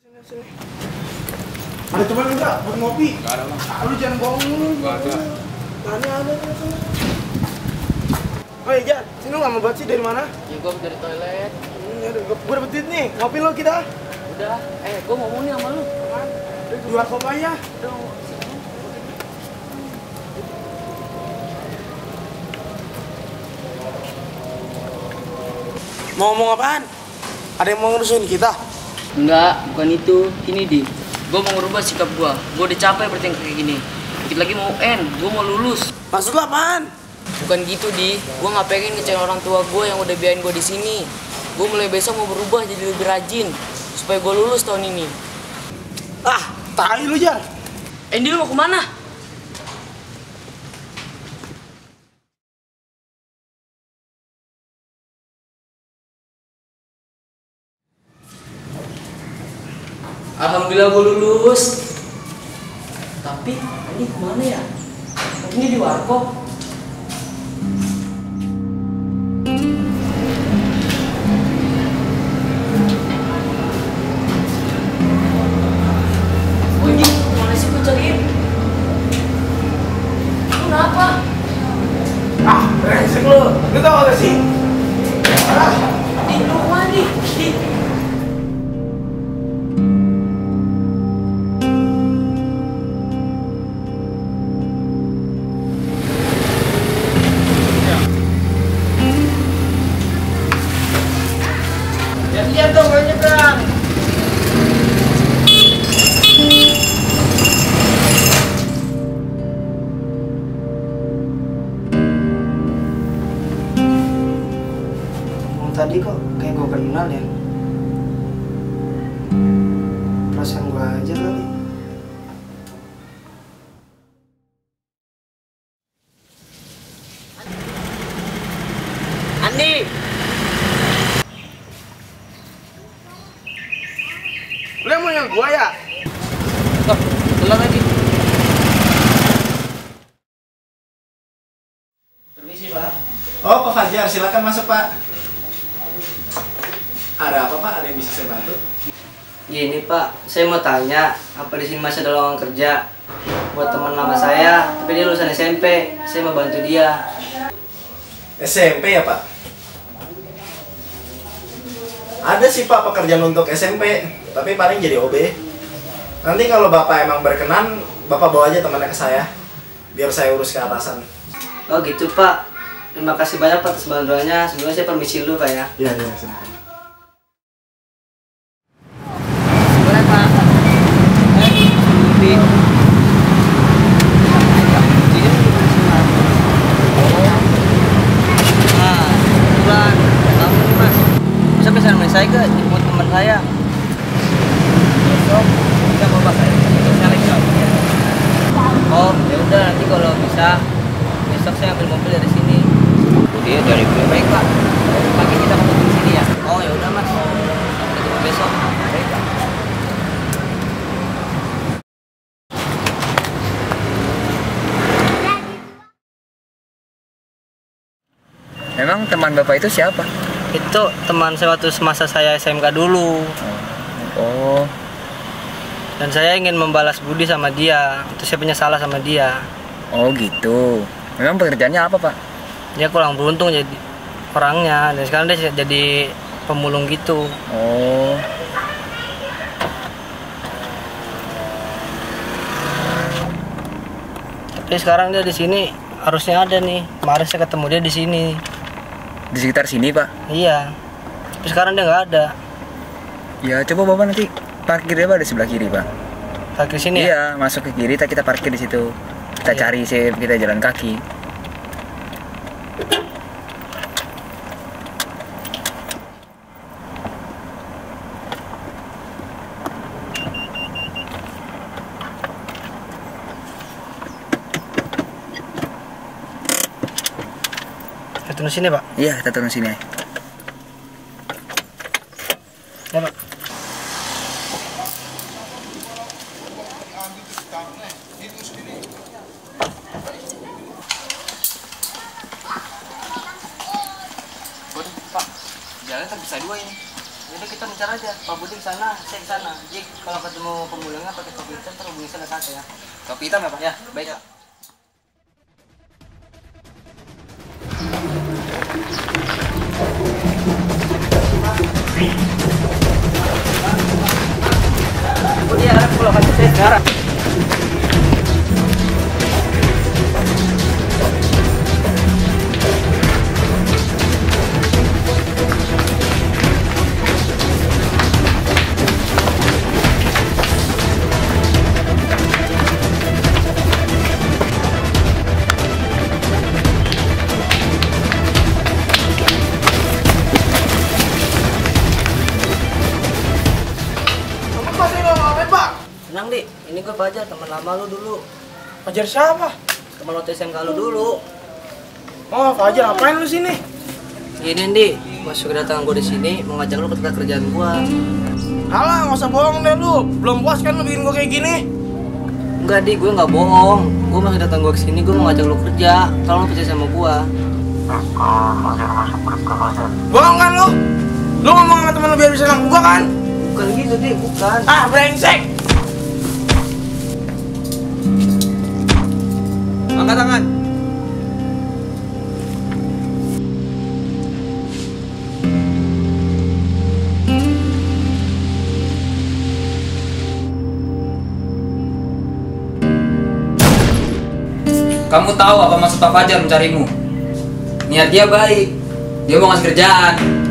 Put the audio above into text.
Sini. Ada teman enggak buat ngopi? Enggak ada, Bang. Lu jangan bohong lu. Enggak ada. Ada. Oh iya, sini lu lama banget sih, dari mana? Ya gue dari toilet. Gue dapet duit nih, ngopi lo kita. Udah, gue mau nih sama lu. Jual kopaya. Mau ngomong apaan? Ada yang mau ngurusin kita? Enggak, bukan itu. Gini di, gue mau ngerubah sikap gue. Gue udah capek bertengkar kayak gini. Dikit lagi mau UN, gue mau lulus. Maksud lo apaan? Bukan gitu di, gue nggak pengen ngecewain orang tua gue yang udah biayain gue di sini. Gue mulai besok mau berubah jadi lebih rajin supaya gue lulus tahun ini. Ah, tai lu Jar. Andy, lu mau kemana? Alhamdulillah gue lulus. Tapi ini kemana ya? Mungkin dia di warkop. Oh ini kemana sih gue cariin? Kenapa? Ah, brengsek lu. Lu tau gak sih? Di rumah nih. Lihat dong, gue nyebrang. Tadi kok kayak gue kenal ya. Perasaan gue aja kali. Andi. Lu yang mau yang gue ya? Kok, telat lagi. Permisi Pak. Oh Pak Fajar, silakan masuk Pak. Ada apa Pak? Ada yang bisa saya bantu? Gini Pak, saya mau tanya, apa di sini masih ada lowongan kerja buat teman lama saya, tapi dia lulusan SMP, saya mau bantu dia. SMP ya Pak? Ada sih Pak pekerjaan untuk SMP, tapi paling jadi OB. Nanti kalau Bapak emang berkenan, Bapak bawa aja temannya ke saya, biar saya urus ke atasan. Oh gitu Pak, terima kasih banyak Pak atas bantuannya. Sebelumnya saya permisi dulu Pak ya. Iya, silakan. Boleh Pak. Nah, kebetulan kamu nih Mas. Bisa nemenin saya ke jemput teman saya. Besok kita mau bahas seleksi. Oh, ya udah nanti kalau bisa besok saya ambil mobil dari sini. Iya, dari baik Pak. Pagi kita ketemu di sini ya. Oh, ya udah Mas. Sampai ketemu besok. Baik Pak. Emang teman Bapak itu siapa? Itu teman saya waktu semasa saya SMK dulu. Oh, Dan saya ingin membalas budi sama dia. Itu saya punya salah sama dia. oh gitu. Memang pekerjaannya apa, Pak? Dia kurang beruntung jadi orangnya. Dan sekarang dia jadi pemulung gitu. Oh, Tapi sekarang dia di sini harusnya ada nih. Kemarin saya ketemu dia di sini. di sekitar sini, Pak. Iya. Tapi sekarang dia nggak ada. Ya, coba Bapak nanti parkir ya, Pak, di sebelah kiri, Pak. Parkir sini ya? Iya, masuk ke kiri, kita parkir di situ. Kita Iya. cari sih, kita jalan kaki. Kita turun sini Pak. Iya, kita turun sini. Ya Pak. Pak, jalan terpisah dua ini. Jadi kita mencar aja. Pak Budi ke sana, saya ke sana. Jik, kalau ketemu pemulangnya pakai topi hitam, terhubungi saya ke ya. Topi hitam ya Pak? Ya, baik Pak. Oh dia harap pulang kasih saya sekarang. Tenang Dik, ini gue Fajar, teman lama lu dulu. Fajar siapa? Teman waktu SMK lu dulu. Oh, Fajar apain lu sini? Ini Dik, masuk kedatangan gue di sini mau ngajak lu ke tempat kerjaan gua. Alah, nggak usah bohong deh lu. Belum puas kan lu bikin gua kayak gini? Enggak Dik, gue nggak bohong. Gue masuk datang gue kesini, gue mau ngajak lu kerja. Kalau lu percaya sama gua. Bohong kan lu? Lu ngomong sama temen lu biar bisa nanggung gua kan? Bukan gitu Dik, bukan. Ah, brengsek! Angkat tangan. Kamu tahu apa maksud Pak Fajar mencarimu? Niat dia baik. Dia mau ngasih kerjaan.